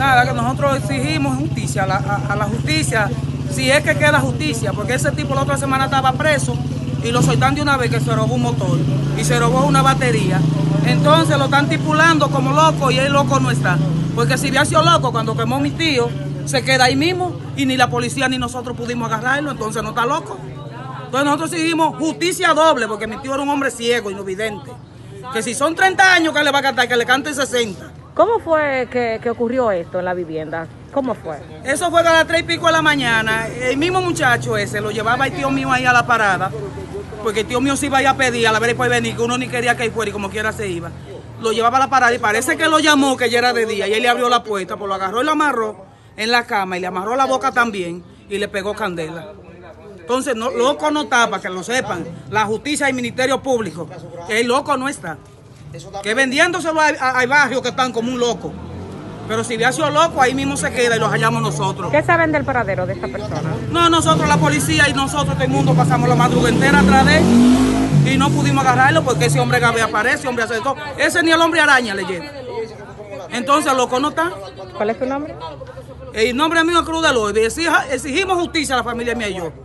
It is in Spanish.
Nada, que nosotros exigimos justicia, a la justicia, si es que queda justicia, porque ese tipo la otra semana estaba preso y lo soltan de una vez que se robó un motor y se robó una batería. Entonces lo están tipulando como loco y el loco no está. Porque si hubiera sido loco cuando quemó mi tío, se queda ahí mismo y ni la policía ni nosotros pudimos agarrarlo, entonces no está loco. Entonces nosotros exigimos justicia doble, porque mi tío era un hombre ciego y no vidente. Que si son 30 años que le va a cantar, que le cante 60. ¿Cómo fue que ocurrió esto en la vivienda? ¿Cómo fue? Eso fue a las 3 y pico de la mañana. El mismo muchacho ese lo llevaba el tío mío ahí a la parada, porque el tío mío se iba a ir a pedir, a la ver y por venir, que uno ni quería que él fuera y como quiera se iba. Lo llevaba a la parada y parece que lo llamó, que ya era de día, y él le abrió la puerta, pues lo agarró y lo amarró en la cama y le amarró la boca también y le pegó candela. Entonces, no, loco no está, para que lo sepan, la justicia y el Ministerio Público, que el loco no está. Que vendiéndoselo hay barrios que están como un loco. Pero si hubiera sido loco, ahí mismo se queda y los hallamos nosotros. ¿Qué saben del paradero de esta persona? No, nosotros, la policía y nosotros, todo el mundo pasamos la madrugada entera atrás de él y no pudimos agarrarlo porque ese hombre Gabe aparece, hombre hace todo. Ese ni el hombre araña le llega. Entonces, el loco no está. ¿Cuál es tu nombre? El nombre mío es Cruz de Loibe. Exigimos justicia a la familia mía y yo.